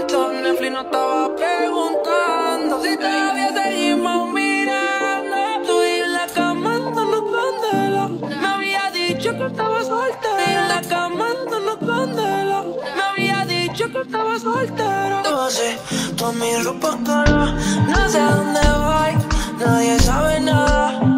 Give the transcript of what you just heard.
TikTok, Netflix no estaba preguntando si todavía seguimos mirando. Tú y en la cama dándonos candela. Me había dicho que estaba soltera. Y en la cama dándonos candela. Me había dicho que estaba soltera. Tú así, toda mi ropa cara. No sé a dónde voy, nadie sabe nada.